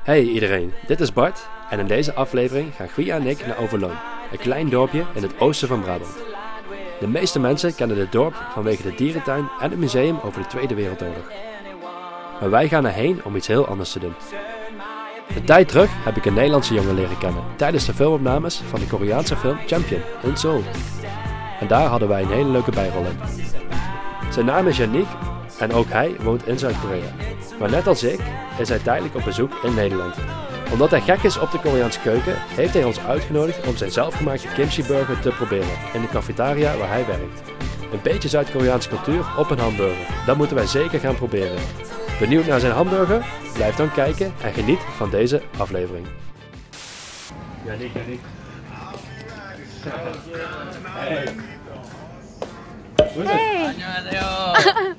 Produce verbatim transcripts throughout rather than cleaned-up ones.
Hey iedereen, dit is Bart en in deze aflevering gaan Gwia en ik naar Overloon, een klein dorpje in het oosten van Brabant. De meeste mensen kennen dit dorp vanwege de dierentuin en het museum over de Tweede Wereldoorlog. Maar wij gaan erheen om iets heel anders te doen. Een tijd terug heb ik een Nederlandse jongen leren kennen tijdens de filmopnames van de Koreaanse film Champion in Seoul. En daar hadden wij een hele leuke bijrol in. Zijn naam is Yannick en ook hij woont in Zuid-Korea. Maar net als ik is hij tijdelijk op bezoek in Nederland. Omdat hij gek is op de Koreaanse keuken, heeft hij ons uitgenodigd om zijn zelfgemaakte kimchi burger te proberen in de cafetaria waar hij werkt. Een beetje Zuid-Koreaanse cultuur op een hamburger, dat moeten wij zeker gaan proberen. Benieuwd naar zijn hamburger? Blijf dan kijken en geniet van deze aflevering. Yannick, Yannick. Hey. Hey. 안녕하세요.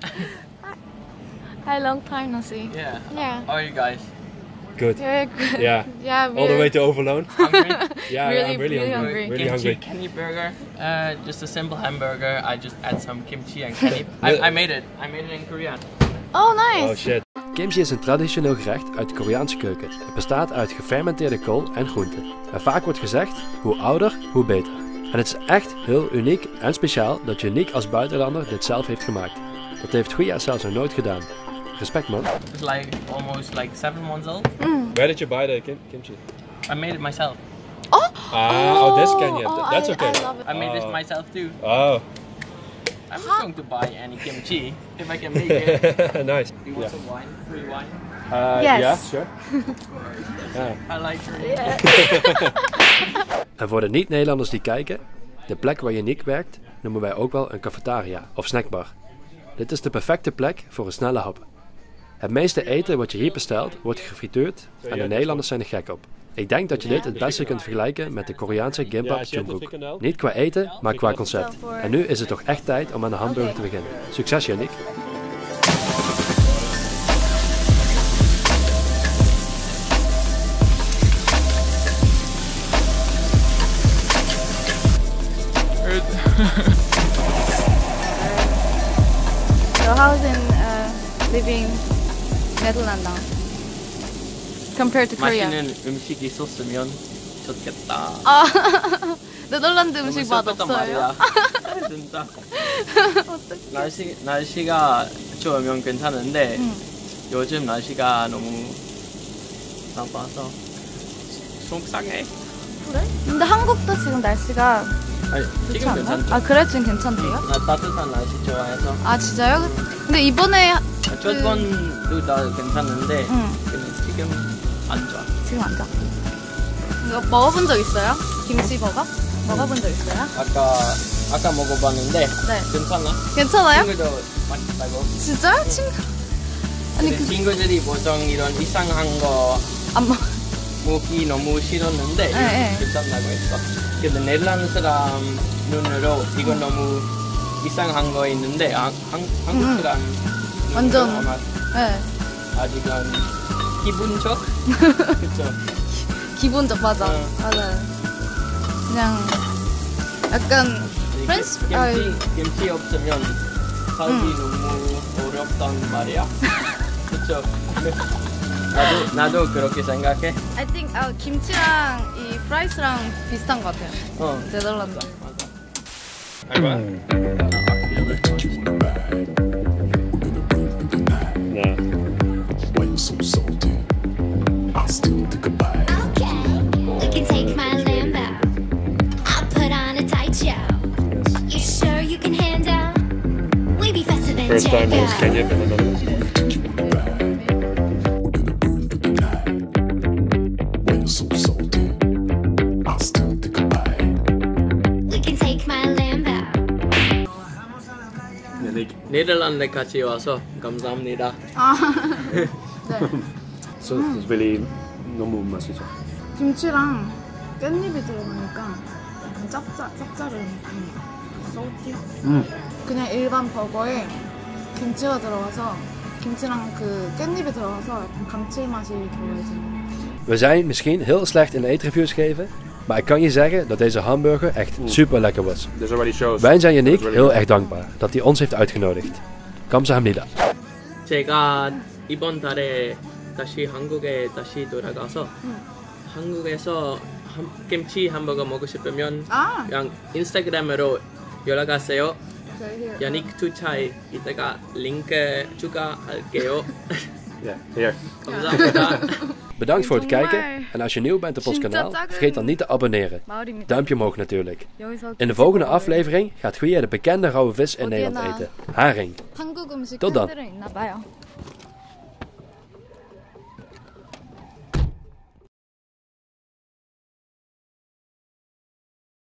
Hi, long time no see. Yeah. Yeah. How are you guys? Good. Very good. Yeah. Yeah. All the way to Overloon. Hungry? Yeah, Really, I'm really, really hungry. hungry. Really kimchi, hungry. Kenny burger. Uh, just a simple hamburger. I just add some kimchi and kenny. I, I made it. I made it in Korea. Oh, nice. Oh shit. Kimchi is een traditioneel gerecht uit de Koreaanse keuken. Het bestaat uit gefermenteerde kool en groenten. En vaak wordt gezegd, hoe ouder, hoe beter. En het is echt heel uniek en speciaal dat Yannick als buitenlander dit zelf heeft gemaakt. Dat heeft Gwia zelfs nog nooit gedaan. Respect man. It's like almost like seven months old. Mm. Where did you buy the kim kimchi? I made it myself. Oh. Ah, oh, this can you. Oh, That's I, okay. I love it. I made this Oh. myself too. Oh, I'm not going to buy any kimchi if I can make it. nice. You want some wine? Free wine? Uh, Yes. Yeah, sure. Yeah. I like free. Yeah. En voor de niet-Nederlanders die kijken, de plek waar Yannick werkt noemen wij ook wel een cafetaria of snackbar. Dit is de perfecte plek voor een snelle hap. Het meeste eten wat je hier bestelt wordt gefrituurd en de Nederlanders zijn er gek op. Ik denk dat je dit het beste kunt vergelijken met de Koreaanse gimbap jjumguk. Niet qua eten, maar qua concept. En nu is het toch echt tijd om aan de hamburger te beginnen. Succes Yannick! So how's in uh, living Netherlands now compared to Korea? 맛있는 음식이 있었으면 좋겠다. 아, 네덜란드 음식 맛 슬펐단 없어요? 말이야. 진짜. 날씨 날씨가 좋으면 괜찮은데 응. 요즘 날씨가 너무 나빠서 속상해. 그래? 근데 한국도 지금 날씨가 아니 좋지 지금 않나? 괜찮죠. 아 그래? 지금 괜찮대요? 나 따뜻한 날씨 좋아해서. 아 진짜요? 근데 이번에 저번도 다 괜찮은데 응. 근데 지금 안 좋아. 지금 안 좋아. 이거 먹어본 적 있어요? 김치버거? 먹어본 적 있어요? 아까 아까 먹어봤는데 네. 괜찮아. 괜찮아요? 친구도 맛있다고. 진짜요? 친구? 아니 근데 그 친구들이 보통 이런 이상한 거 안 먹. 먹기 너무 싫었는데 네, 네. 괜찮다고 했어. 근데 네덜란드 사람 눈으로 이거 음. 너무 이상한 거 있는데 아, 한, 한국 사람 음. 완전. 눈으로 아마 네. 아직은 기분적? 그쵸? 기본적 맞아. 응. 맞아요. 그냥 약간 프렌치 김치, 아, 김치 없으면 살기 음. 너무 어렵단 말이야. 그쵸? 나도, 나도 그렇게 생각해. I think 아, 김치랑 이 프라이스랑 비슷한 것 같아요. 어. 네덜란드. So salty, I'll still think about it. Okay, we can take my Lambo. I'll put on a tight show. You sure you can handle? We be faster than First time Django. was Kenya in the Netherlands. We're gonna burn for the night. When you're so salty, I'll still think about it. We can take my Lambo. 네덜란드 같이 와서 감사합니다. 아, 네. So it's really 너무 맛있어. 김치랑 깻잎이 들어가니까 약간 짭짜, 짭짤한 소티. 음. 그냥 일반 버거에 김치가 들어가서 김치랑 그 깻잎이 들어가서 약간 감칠맛이 더해지는. We zijn misschien heel slecht in eetreviews geven, maar ik kan je zeggen dat deze hamburger echt super lekker was. This already shows. Wij zijn Yannick heel erg dankbaar dat hij ons heeft uitgenodigd. Kamsahamnida. 제가 이번 달에 다시 한국에 다시 돌아가서 한국에서 함, 김치 햄버거 먹고 싶으면 아, 그냥 인스타그램으로 연락하세요. okay, here. 야닉 투차이 이따가 링크 추가할게요. Ja, hier. 감사합니다. Bedankt voor het kijken. 정말 En als je nieuw bent op ons 진짜 kanaal, 작은 vergeet dan niet te abonneren. 마을입니다. Duimpje omhoog natuurlijk. 여기서 In de volgende 김치볶음을 aflevering gaat Guia de bekende rauwe vis in 어디에나 Nederland eten. Haring. 한국 음식 Tot dan. 팬들은 있나 봐요.